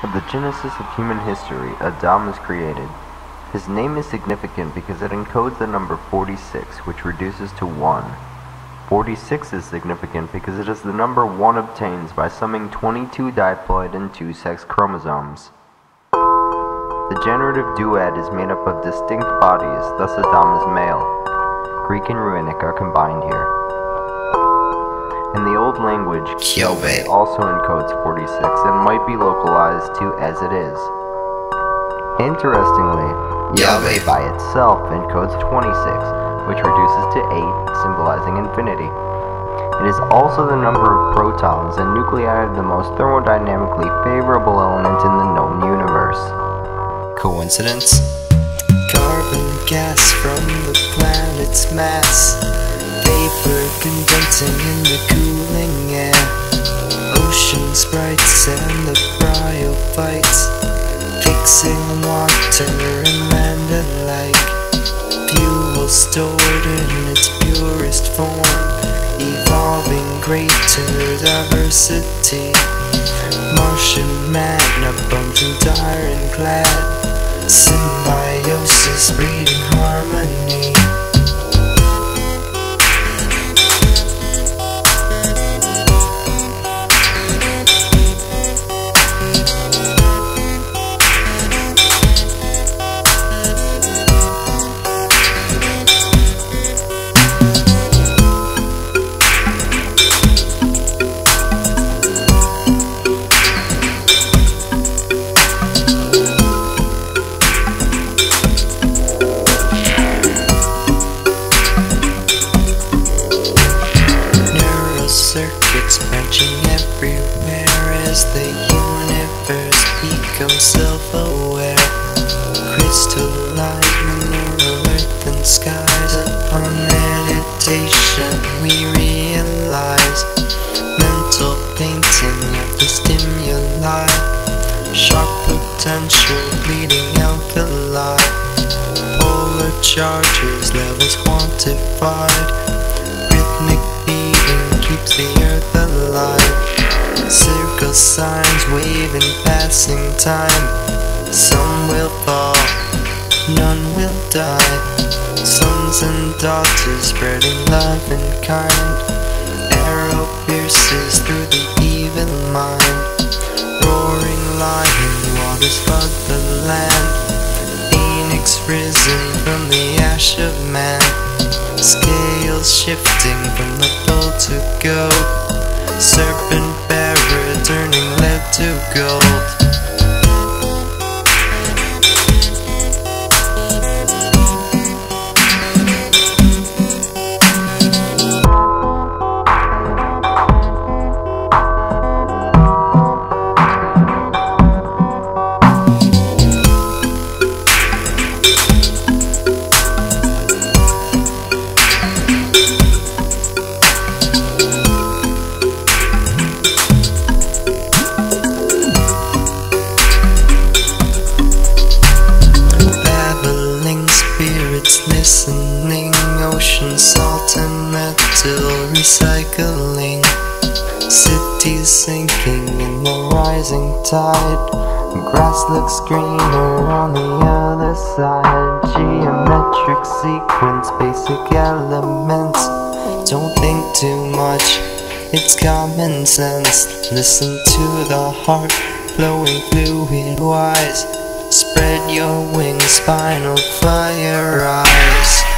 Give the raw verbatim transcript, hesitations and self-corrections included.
At the genesis of human history, ΑΔΑΜ is created. His name is significant because it encodes the number forty-six, which reduces to one. forty-six is significant because it is the number one obtains by summing twenty-two diploid and two sex chromosomes. The generative duad is made up of distinct bodies, thus ΑΔΑΜ is male. Greek and Ruinic are combined here. In the Old Language, kիהוה also encodes forty-six and might be localized to as it is. Interestingly, yahweh by itself encodes twenty-six, which reduces to eight, symbolizing infinity. It is also the number of protons and nuclei of the most thermodynamically favorable element in the known universe. Coincidence? Carbon gas from the planet's mass, vapor condensing in the cooling air, ocean sprites and the bryophytes, fixing water and land alike, fuel stored in its purest form, evolving greater diversity, Martian magna abundant ironclad, symbiosis breeding harmony. Circuits branching everywhere as the universe becomes self-aware, crystalline mineral earth and skies. Upon meditation we realize mental painting of the stimuli, sharp potential bleeding alkali, polar charges levels quantified, rhythmic keeps the earth alive, circle signs wave in passing time, some will fall, none will die, sons and daughters spreading love and kind, arrow pierces through the evil mind, roaring lion waters flood the land, phoenix risen from the ash of man, scales shifting from the bull to goat, serpent bearer turning lead to gold. Listening, ocean salt and metal recycling, cities sinking in the rising tide, grass looks greener on the other side, geometric sequence, basic elements, don't think too much, it's common sense, listen to the heart flowing fluid wise, spread your wings, spinal fire rise.